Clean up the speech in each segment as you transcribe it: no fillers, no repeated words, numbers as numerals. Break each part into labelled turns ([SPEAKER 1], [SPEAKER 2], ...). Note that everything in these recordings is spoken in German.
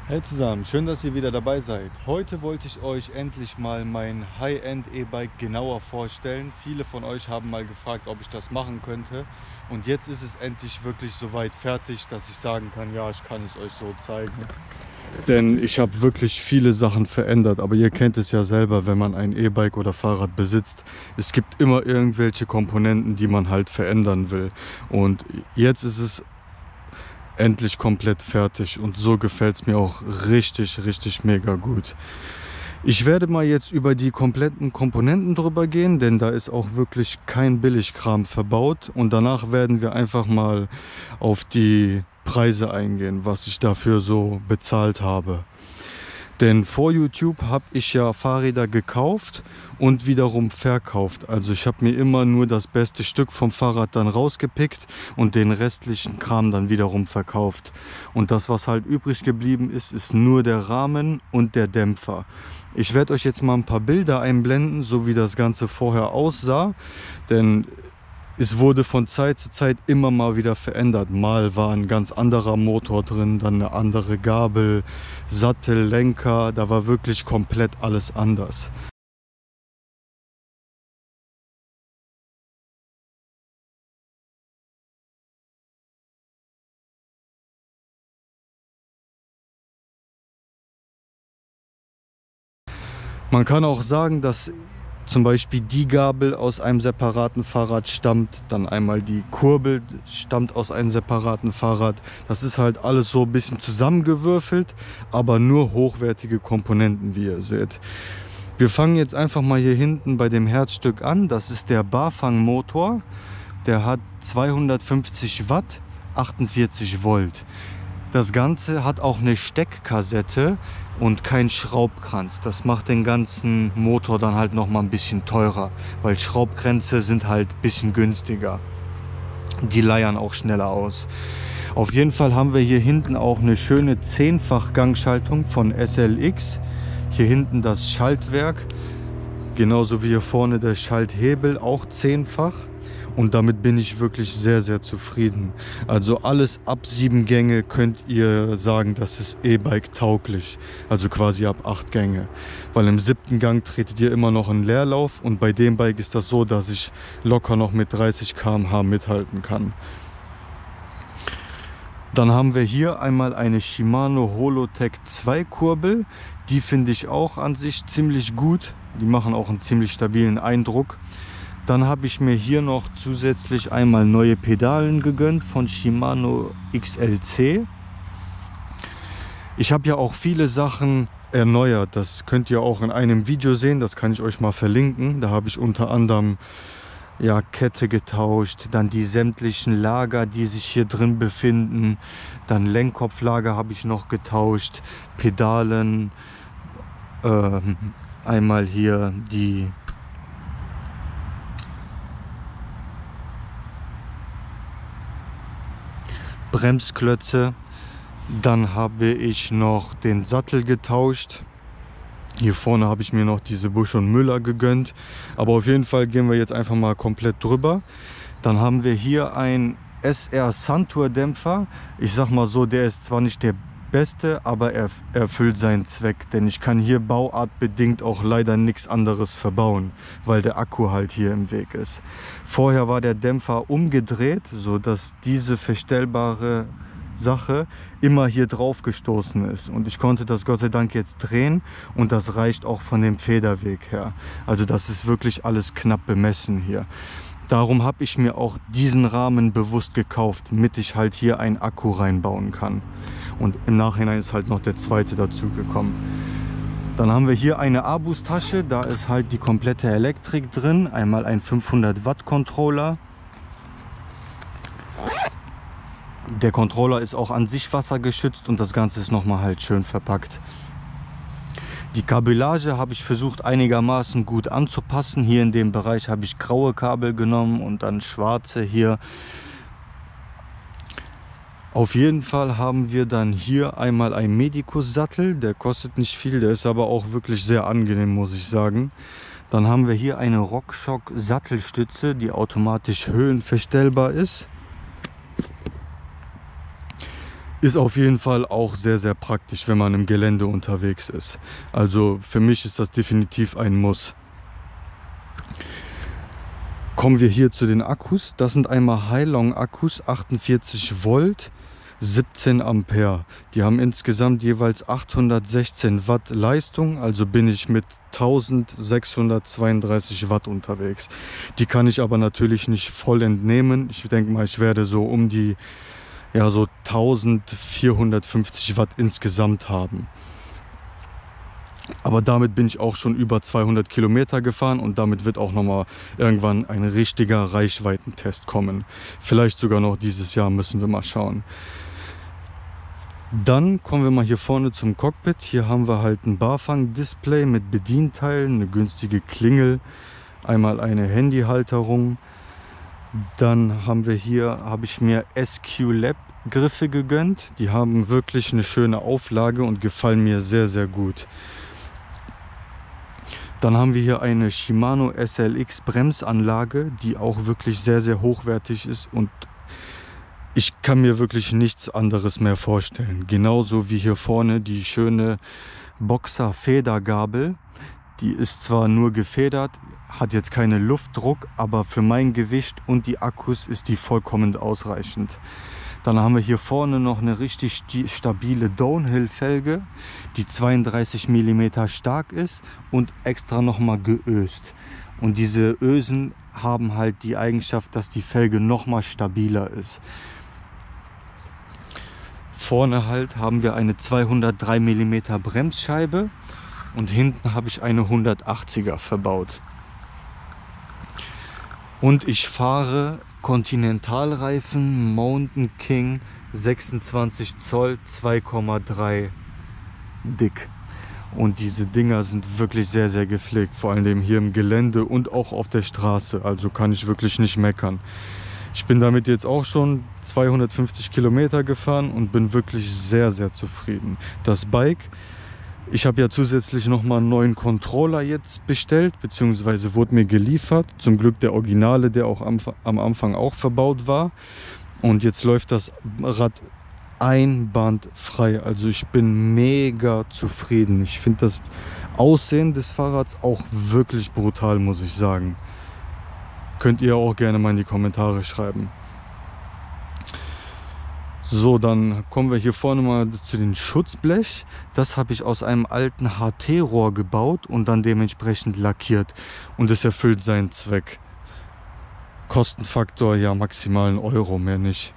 [SPEAKER 1] Hey zusammen, schön, dass ihr wieder dabei seid. Heute wollte ich euch endlich mal mein High-End E-Bike genauer vorstellen. Viele von euch haben mal gefragt, ob ich das machen könnte. Und jetzt ist es endlich wirklich soweit fertig, dass ich sagen kann, ja, ich kann es euch so zeigen. Denn ich habe wirklich viele Sachen verändert. Aber ihr kennt es ja selber, wenn man ein E-Bike oder Fahrrad besitzt. Es gibt immer irgendwelche Komponenten, die man halt verändern will. Und jetzt ist es endlich komplett fertig und so gefällt es mir auch richtig mega gut. Ich werde mal jetzt über die kompletten Komponenten drüber gehen, denn da ist auch wirklich kein Billigkram verbaut, und danach werden wir einfach mal auf die Preise eingehen, was ich dafür so bezahlt habe. Denn vor YouTube habe ich ja Fahrräder gekauft und wiederum verkauft. Also ich habe mir immer nur das beste Stück vom Fahrrad dann rausgepickt und den restlichen Kram dann wiederum verkauft. Und das, was halt übrig geblieben ist, ist nur der Rahmen und der Dämpfer. Ich werde euch jetzt mal ein paar Bilder einblenden, so wie das Ganze vorher aussah. Denn es wurde von Zeit zu Zeit immer mal wieder verändert. Mal war ein ganz anderer Motor drin, dann eine andere Gabel, Sattel, Lenker. Da war wirklich komplett alles anders. Man kann auch sagen, dass zum Beispiel die Gabel aus einem separaten Fahrrad stammt, dann einmal die Kurbel stammt aus einem separaten Fahrrad. Das ist halt alles so ein bisschen zusammengewürfelt, aber nur hochwertige Komponenten, wie ihr seht. Wir fangen jetzt einfach mal hier hinten bei dem Herzstück an. Das ist der Bafang-Motor. Der hat 250 Watt, 48 Volt. Das Ganze hat auch eine Steckkassette und kein Schraubkranz. Das macht den ganzen Motor dann halt noch mal ein bisschen teurer, weil Schraubkränze sind halt ein bisschen günstiger. Die leiern auch schneller aus. Auf jeden Fall haben wir hier hinten auch eine schöne 10-fach Gangschaltung von SLX. Hier hinten das Schaltwerk, genauso wie hier vorne der Schalthebel, auch 10-fach. Und damit bin ich wirklich sehr zufrieden. Also alles ab 7 Gänge könnt ihr sagen, das ist E-Bike tauglich. Also quasi ab 8 Gänge. Weil im 7. Gang tretet ihr immer noch einen Leerlauf. Und bei dem Bike ist das so, dass ich locker noch mit 30 km/h mithalten kann. Dann haben wir hier einmal eine Shimano Holotech 2 Kurbel. Die finde ich auch an sich ziemlich gut. Die machen auch einen ziemlich stabilen Eindruck. Dann habe ich mir hier noch zusätzlich einmal neue Pedalen gegönnt von Shimano XLC. Ich habe ja auch viele Sachen erneuert. Das könnt ihr auch in einem Video sehen. Das kann ich euch mal verlinken. Da habe ich unter anderem ja, Kette getauscht, dann die sämtlichen Lager, die sich hier drin befinden. Dann Lenkkopflager habe ich noch getauscht. Pedalen. Einmal hier die Bremsklötze, dann habe ich noch den Sattel getauscht. Hier vorne habe ich mir noch diese Busch und Müller gegönnt, aber auf jeden Fall gehen wir jetzt einfach mal komplett drüber. Dann haben wir hier ein SR Suntour Dämpfer. Ich sag mal so, der ist zwar nicht der beste, aber er erfüllt seinen Zweck, denn ich kann hier bauartbedingt auch leider nichts anderes verbauen, weil der Akku halt hier im Weg ist. Vorher war der Dämpfer umgedreht, so dass diese verstellbare Sache immer hier drauf gestoßen ist, und ich konnte das Gott sei Dank jetzt drehen, und das reicht auch von dem Federweg her. Also das ist wirklich alles knapp bemessen hier. Darum habe ich mir auch diesen Rahmen bewusst gekauft, damit ich halt hier einen Akku reinbauen kann. Und im Nachhinein ist halt noch der zweite dazu gekommen. Dann haben wir hier eine Abus-Tasche, da ist halt die komplette Elektrik drin. Einmal ein 500 Watt Controller. Der Controller ist auch an sich wassergeschützt und das Ganze ist nochmal halt schön verpackt. Die Kabellage habe ich versucht einigermaßen gut anzupassen. Hier in dem Bereich habe ich graue Kabel genommen und dann schwarze hier. Auf jeden Fall haben wir dann hier einmal einen Medicus Sattel. Der kostet nicht viel, der ist aber auch wirklich sehr angenehm, muss ich sagen. Dann haben wir hier eine RockShox Sattelstütze, die automatisch höhenverstellbar ist. Ist auf jeden Fall auch sehr, sehr praktisch, wenn man im Gelände unterwegs ist. Also für mich ist das definitiv ein Muss. Kommen wir hier zu den Akkus. Das sind einmal Hailong Akkus, 48 Volt, 17 Ampere. Die haben insgesamt jeweils 816 Watt Leistung, also bin ich mit 1632 Watt unterwegs. Die kann ich aber natürlich nicht voll entnehmen. Ich denke mal, ich werde so um die so 1450 Watt insgesamt haben. Aber damit bin ich auch schon über 200 Kilometer gefahren und damit wird auch nochmal irgendwann ein richtiger Reichweitentest kommen. Vielleicht sogar noch dieses Jahr, müssen wir mal schauen. Dann kommen wir mal hier vorne zum Cockpit. Hier haben wir halt ein Barfang-Display mit Bedienteilen, eine günstige Klingel, einmal eine Handyhalterung. Dann habe ich mir SQ Lab Griffe gegönnt. Die haben wirklich eine schöne Auflage und gefallen mir sehr, sehr gut. Dann haben wir hier eine Shimano SLX Bremsanlage, die auch wirklich sehr, sehr hochwertig ist und ich kann mir wirklich nichts anderes mehr vorstellen. Genauso wie hier vorne die schöne Boxer Federgabel. Die ist zwar nur gefedert, hat jetzt keinen Luftdruck, aber für mein Gewicht und die Akkus ist die vollkommen ausreichend. Dann haben wir hier vorne noch eine richtig stabile Downhill-Felge, die 32 mm stark ist und extra nochmal geöst. Und diese Ösen haben halt die Eigenschaft, dass die Felge nochmal stabiler ist. Vorne halt haben wir eine 203 mm Bremsscheibe und hinten habe ich eine 180er verbaut. Und ich fahre Kontinentalreifen Mountain King 26 Zoll 2,3 dick. Und diese Dinger sind wirklich sehr, sehr gepflegt, vor allem hier im Gelände und auch auf der Straße. Also kann ich wirklich nicht meckern. Ich bin damit jetzt auch schon 250 Kilometer gefahren und bin wirklich sehr, sehr zufrieden. Das Bike, ich habe ja zusätzlich nochmal einen neuen Controller jetzt bestellt, beziehungsweise wurde mir geliefert. Zum Glück der Originale, der auch am Anfang auch verbaut war. Und jetzt läuft das Rad einwandfrei. Also ich bin mega zufrieden. Ich finde das Aussehen des Fahrrads auch wirklich brutal, muss ich sagen. Könnt ihr auch gerne mal in die Kommentare schreiben. So, dann kommen wir hier vorne mal zu den Schutzblech. Das habe ich aus einem alten HT-Rohr gebaut und dann dementsprechend lackiert. Und es erfüllt seinen Zweck. Kostenfaktor ja maximal 1 Euro, mehr nicht.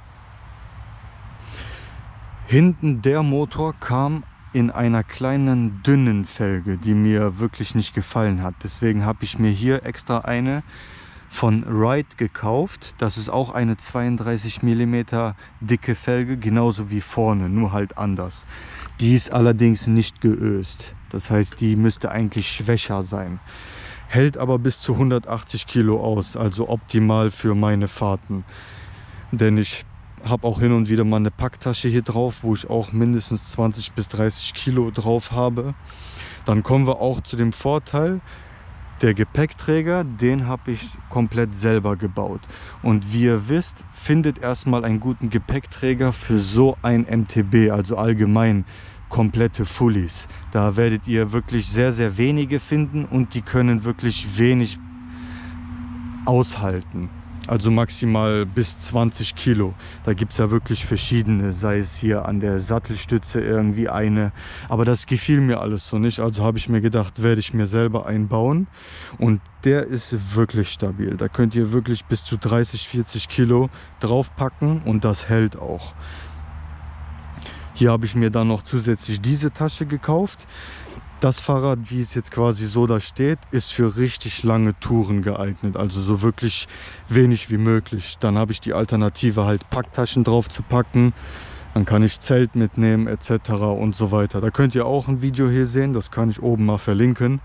[SPEAKER 1] Hinten der Motor kam in einer kleinen dünnen Felge, die mir wirklich nicht gefallen hat. Deswegen habe ich mir hier extra eine von Ride gekauft. Das ist auch eine 32 mm dicke Felge, genauso wie vorne, nur halt anders. Die ist allerdings nicht geöst. Das heißt, die müsste eigentlich schwächer sein. Hält aber bis zu 180 Kilo aus, also optimal für meine Fahrten. Denn ich habe auch hin und wieder mal eine Packtasche hier drauf, wo ich auch mindestens 20 bis 30 Kilo drauf habe. Dann kommen wir auch zu dem Vorteil, der Gepäckträger, den habe ich komplett selber gebaut. Und wie ihr wisst, findet erstmal einen guten Gepäckträger für so ein MTB, also allgemein komplette Fullies. Da werdet ihr wirklich sehr, sehr wenige finden und die können wirklich wenig aushalten. Also maximal bis 20 Kilo. Da gibt es ja wirklich verschiedene, sei es hier an der Sattelstütze irgendwie eine. Aber das gefiel mir alles so nicht. Also habe ich mir gedacht, werde ich mir selber einbauen. Und der ist wirklich stabil. Da könnt ihr wirklich bis zu 30, 40 Kilo draufpacken und das hält auch. Hier habe ich mir dann noch zusätzlich diese Tasche gekauft. Das Fahrrad, wie es jetzt quasi so da steht, ist für richtig lange Touren geeignet. Also so wirklich wenig wie möglich. Dann habe ich die Alternative halt Packtaschen drauf zu packen. Dann kann ich Zelt mitnehmen etc. und so weiter. Da könnt ihr auch ein Video hier sehen. Das kann ich oben mal verlinken.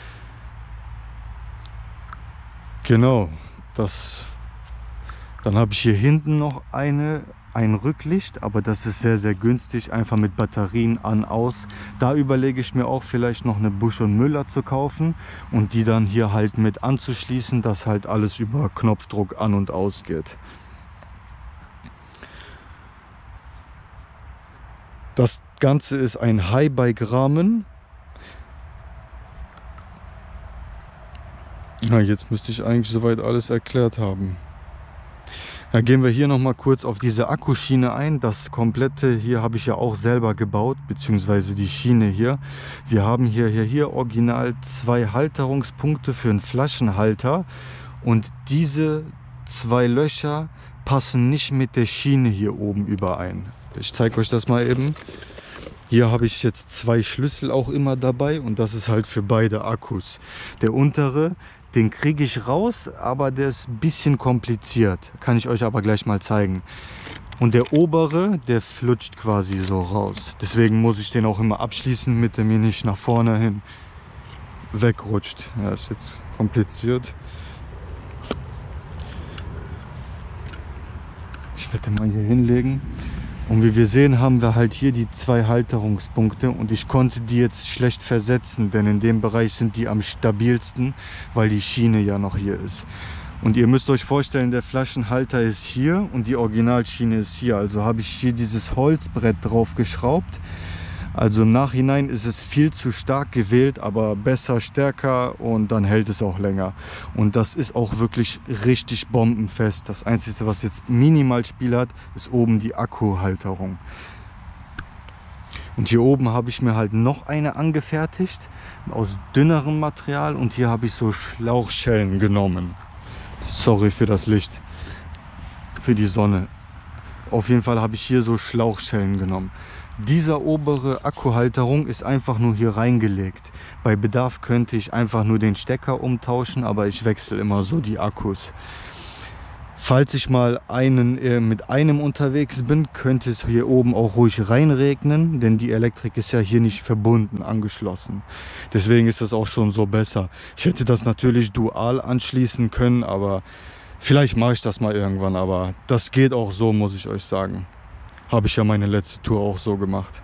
[SPEAKER 1] Genau. Dann habe ich hier hinten noch ein Rücklicht, aber das ist sehr, sehr günstig, einfach mit Batterien an, aus. Da überlege ich mir auch vielleicht noch eine Busch und Müller zu kaufen und die dann hier halt mit anzuschließen, dass halt alles über Knopfdruck an und aus geht. Das Ganze ist ein Highbike-Rahmen. Ja, jetzt müsste ich eigentlich soweit alles erklärt haben. Da gehen wir hier noch mal kurz auf diese Akkuschiene ein. Das komplette hier habe ich ja auch selber gebaut, beziehungsweise die Schiene hier. Wir haben hier original 2 Halterungspunkte für einen Flaschenhalter. Und diese 2 Löcher passen nicht mit der Schiene hier oben überein. Ich zeige euch das mal eben. Hier habe ich jetzt 2 Schlüssel auch immer dabei und das ist halt für beide Akkus. Der untere, den kriege ich raus, aber der ist ein bisschen kompliziert. Kann ich euch aber gleich mal zeigen. Und der obere, der flutscht quasi so raus. Deswegen muss ich den auch immer abschließen, damit er mir nicht nach vorne hin wegrutscht. Ja, ist jetzt kompliziert. Ich werde den mal hier hinlegen. Und wie wir sehen, haben wir halt hier die 2 Halterungspunkte und ich konnte die jetzt schlecht versetzen, denn in dem Bereich sind die am stabilsten, weil die Schiene ja noch hier ist. Und ihr müsst euch vorstellen, der Flaschenhalter ist hier und die Originalschiene ist hier. Also habe ich hier dieses Holzbrett drauf geschraubt. Also im Nachhinein ist es viel zu stark gewählt, aber besser, stärker und dann hält es auch länger. Und das ist auch wirklich richtig bombenfest. Das Einzige, was jetzt minimal Spiel hat, ist oben die Akkuhalterung. Und hier oben habe ich mir halt noch eine angefertigt aus dünnerem Material und hier habe ich so Schlauchschellen genommen. Sorry für das Licht, für die Sonne. Auf jeden Fall habe ich hier so Schlauchschellen genommen. Dieser obere Akkuhalterung ist einfach nur hier reingelegt. Bei Bedarf könnte ich einfach nur den Stecker umtauschen, aber ich wechsle immer so die Akkus. Falls ich mal mit einem unterwegs bin, könnte es hier oben auch ruhig reinregnen, denn die Elektrik ist ja hier nicht verbunden, angeschlossen. Deswegen ist das auch schon so besser. Ich hätte das natürlich dual anschließen können, aber vielleicht mache ich das mal irgendwann, aber das geht auch so, muss ich euch sagen. Habe ich ja meine letzte Tour auch so gemacht.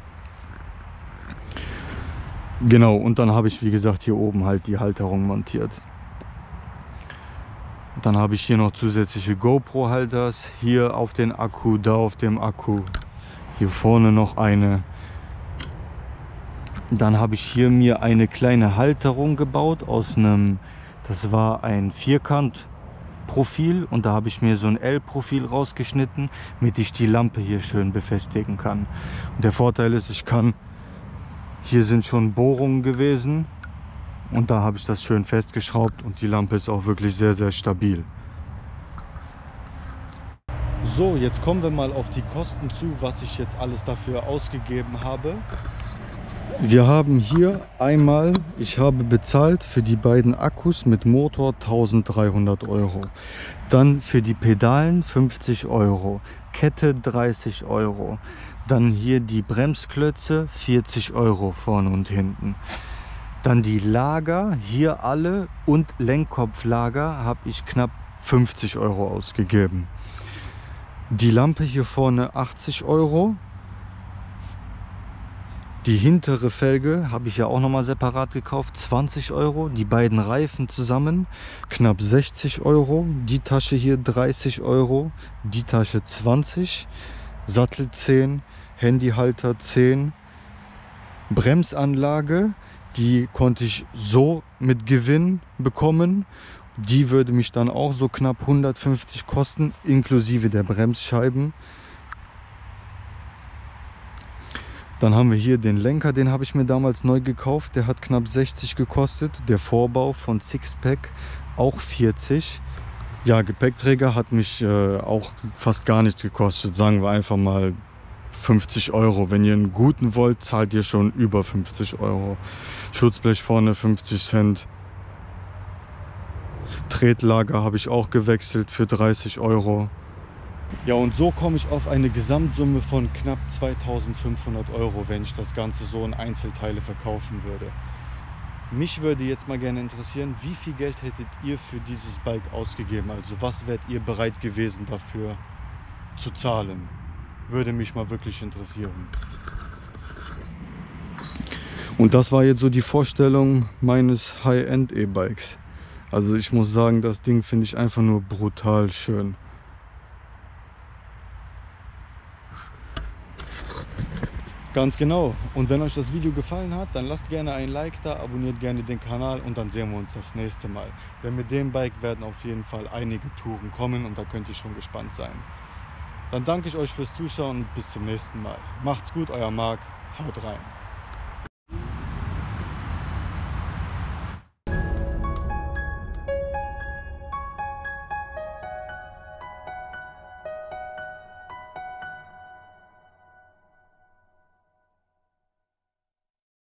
[SPEAKER 1] Genau, und dann habe ich, wie gesagt, hier oben halt die Halterung montiert. Dann habe ich hier noch zusätzliche GoPro-Halters. Hier auf den Akku, da auf dem Akku. Hier vorne noch eine. Dann habe ich hier mir eine kleine Halterung gebaut aus einem, das war ein Vierkant Profil und da habe ich mir so ein L-Profil rausgeschnitten, damit ich die Lampe hier schön befestigen kann. Und der Vorteil ist, hier sind schon Bohrungen gewesen und da habe ich das schön festgeschraubt und die Lampe ist auch wirklich sehr, sehr stabil. So, jetzt kommen wir mal auf die Kosten zu, was ich jetzt alles dafür ausgegeben habe. Wir haben hier einmal, ich habe bezahlt für die beiden Akkus mit Motor 1300 €. Dann für die Pedalen 50 €, Kette 30 €. Dann hier die Bremsklötze 40 € vorne und hinten. Dann die Lager, hier alle und Lenkkopflager habe ich knapp 50 € ausgegeben. Die Lampe hier vorne 80 €. Die hintere Felge habe ich ja auch nochmal separat gekauft, 20 €. Die beiden Reifen zusammen knapp 60 €. Die Tasche hier 30 €, die Tasche 20, Sattel 10, Handyhalter 10, Bremsanlage, die konnte ich so mit Gewinn bekommen. Die würde mich dann auch so knapp 150 kosten, inklusive der Bremsscheiben. Dann haben wir hier den Lenker, den habe ich mir damals neu gekauft. Der hat knapp 60 gekostet. Der Vorbau von Sixpack auch 40. Ja, Gepäckträger hat mich auch fast gar nichts gekostet. Sagen wir einfach mal 50 €. Wenn ihr einen guten wollt, zahlt ihr schon über 50 €. Schutzblech vorne 50 Cent. Tretlager habe ich auch gewechselt für 30 €. Ja, und so komme ich auf eine Gesamtsumme von knapp 2500 €, wenn ich das Ganze so in Einzelteile verkaufen würde. Mich würde jetzt mal gerne interessieren, wie viel Geld hättet ihr für dieses Bike ausgegeben? Also was wärt ihr bereit gewesen dafür zu zahlen? Würde mich mal wirklich interessieren. Und das war jetzt so die Vorstellung meines High-End E-Bikes. Also ich muss sagen, das Ding finde ich einfach nur brutal schön. Ganz genau. Und wenn euch das Video gefallen hat, dann lasst gerne ein Like da, abonniert gerne den Kanal und dann sehen wir uns das nächste Mal. Denn mit dem Bike werden auf jeden Fall einige Touren kommen und da könnt ihr schon gespannt sein. Dann danke ich euch fürs Zuschauen und bis zum nächsten Mal. Macht's gut, euer Marc. Haut rein.